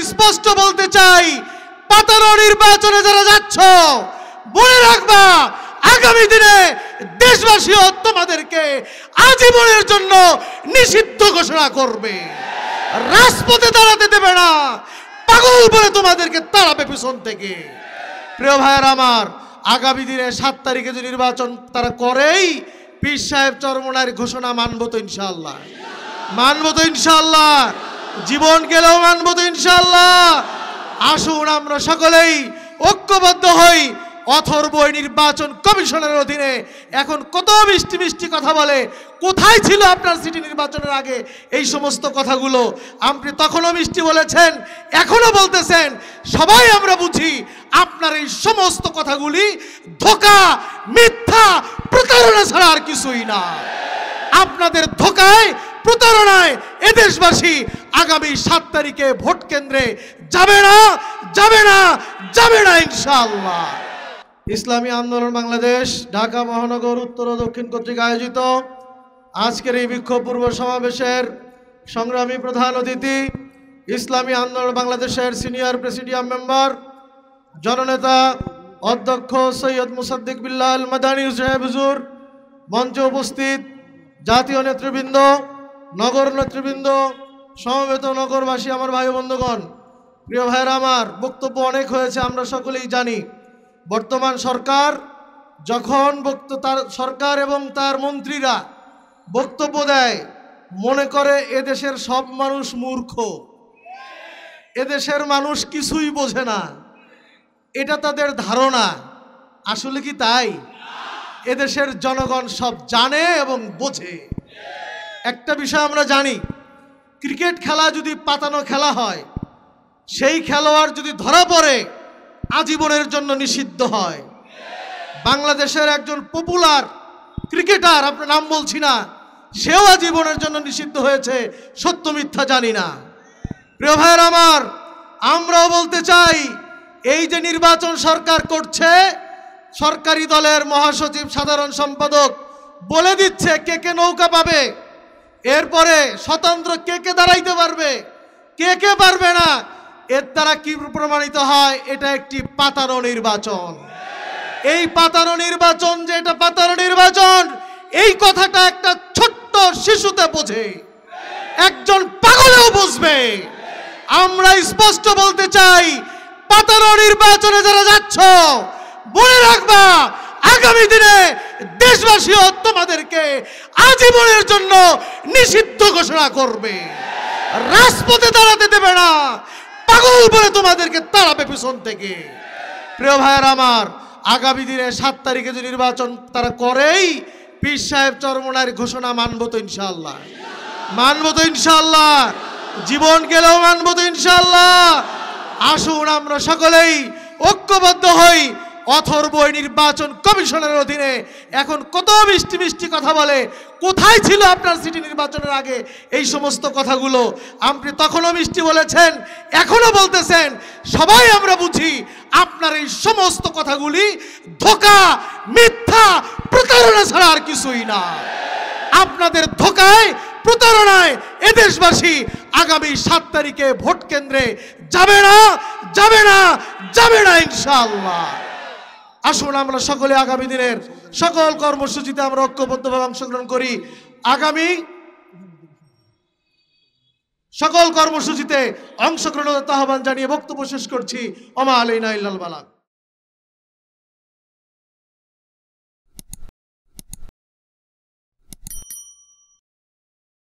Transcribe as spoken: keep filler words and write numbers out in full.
স্পষ্ট বলতে চাই, পাতানো নির্বাচনে যারা যাচ্ছ মনে রাখবা আগামী দিনে দেশবাসীও তোমাদেরকে আজীবনের জন্য নিষিদ্ধ ঘোষণা করবে, রাজপথে দাঁড়াতে দেবে না, পাগল বলে তোমাদেরকে তাড়াবে পিছন থেকে। প্রিয় ভাইয়ের আমার, আগামী দিনে সাত তারিখে যে নির্বাচন তারা করেই পীর সাহেব চরমনার ঘোষণা মানবো তো ইনশাআল্লাহ, মানবো তো ইনশাআল্লাহ, জীবন গেলেও মানবো তো ইনশাআল্লাহ। আসুন আমরা সকলেই ঐক্যবদ্ধ হই। অথর্ব নির্বাচন কমিশনের অধীনে এখন কত মিষ্টি মিষ্টি কথা বলে, কোথায় ছিল আপনার সিটি নির্বাচনের আগে এই সমস্ত কথাগুলো? আপনি তখনও মিষ্টি বলেছেন, এখনো বলতেছেন, সবাই আমরা বুঝি আপনার এই সমস্ত কথাগুলি ধোঁকা, মিথ্যা, প্রতারণা ছাড়া আর কিছুই না। আপনাদের ধোঁকায়, প্রতারণায় এদেশবাসী আগামী সাত তারিখে ভোট কেন্দ্রে যাবে না, যাবে না, যাবে না ইনশাআল্লাহ। ইসলামী আন্দোলন বাংলাদেশ ঢাকা মহানগর উত্তর ও দক্ষিণ কর্তৃক আয়োজিত আজকের এই বিক্ষোভ পূর্ব সমাবেশের সংগ্রামী প্রধান অতিথি, ইসলামী আন্দোলন বাংলাদেশের সিনিয়র প্রেসিডিয়াম মেম্বার, জননেতা অধ্যক্ষ সৈয়দ মুসাদ্দিক বিল্লাল মাদানী সাহেব হুজুর, মঞ্চে উপস্থিত জাতীয় নেতৃবৃন্দ, নগর নেতৃবৃন্দ, সমবেত নগরবাসী, আমার ভাই বন্ধুগণ, প্রিয় ভাইরা আমার, বক্তব্য অনেক হয়েছে, আমরা সকলেই জানি। বর্তমান সরকার যখন তার সরকার এবং তার মন্ত্রীরা বক্তব্য দেয়, মনে করে এদেশের সব মানুষ মূর্খ, এদেশের মানুষ কিছুই বোঝে না, এটা তাদের ধারণা। আসলে কি তাই? এদেশের জনগণ সব জানে এবং বোঝে। একটা বিষয় আমরা জানি, ক্রিকেট খেলা যদি পাতানো খেলা হয়, সেই খেলোয়াড় যদি ধরা পড়ে আজীবনের জন্য নিষিদ্ধ হয়। বাংলাদেশের একজন পপুলার ক্রিকেটার, আপনার নাম বলছি না, সেও আজীবনের জন্য নিষিদ্ধ হয়েছে, সত্য মিথ্যা জানি না। প্রিয় ভাইয়ের আমার, আমরাও বলতে চাই, এই যে নির্বাচন সরকার করছে, সরকারি দলের মহাসচিব, সাধারণ সম্পাদক বলে দিচ্ছে কে কে নৌকা পাবে, এরপরে স্বতন্ত্র কে কে দাঁড়াইতে পারবে, কে কে পারবে না। এর দ্বারা কি প্রমাণিত হয়? এটা একটি পাতানো নির্বাচন। এই পাতানো নির্বাচন যে এটা পাতানো নির্বাচন, এই কথাটা একটা ছোট্ট শিশুতে বোঝে, একজন পাগলেও বুঝবে। আমরা স্পষ্ট বলতে চাই, পাতানো নির্বাচনে যারা যাচ্ছ মনে রাখবা আগামী দিনে দেশবাসীও তোমাদেরকে আজীবনের জন্য নিষিদ্ধ ঘোষণা করবে, রাজপথে দাঁড়াতে দেবে না, পাগল বলে তোমাদেরকে তাড়াবে পিছন থেকে। প্রিয় ভাইয়ের আমার, আগামী দিনে সাত তারিখে যে নির্বাচন তারা করেই পীর সাহেব চরমনার ঘোষণা মানবো তো ইনশাআল্লাহ, মানবো তো ইনশাআল্লাহ, জীবন গেলেও মানবো তো ইনশাআল্লাহ। আসুন আমরা সকলেই ঐক্যবদ্ধ হই। অথর্ব নির্বাচন কমিশনের অধীনে এখন কত মিষ্টি মিষ্টি কথা বলে, কোথায় ছিল আপনার সিটি নির্বাচনের আগে এই সমস্ত কথাগুলো? আপনি তখনও মিষ্টি বলেছেন, এখনো বলতেছেন, সবাই আমরা বুঝি আপনার এই সমস্ত কথাগুলি ধোঁকা, মিথ্যা, প্রতারণা ছাড়া আর কিছুই না। আপনাদের ধোঁকায়, প্রতারণায় এদেশবাসী আগামী সাত তারিখে ভোট কেন্দ্রে যাবে না, যাবে না, যাবে না ইনশাআল্লাহ। আসুন আমরা সকলে আগামী দিনের সকল কর্মসূচিতে আমরা ঐক্যবদ্ধভাবে অংশগ্রহণ করি। আগামী সকল কর্মসূচিতে অংশগ্রহণের আহ্বান জানিয়ে বক্তব্য শেষ করছি। ওমা আলাইনা ইল্লাল বালাগ।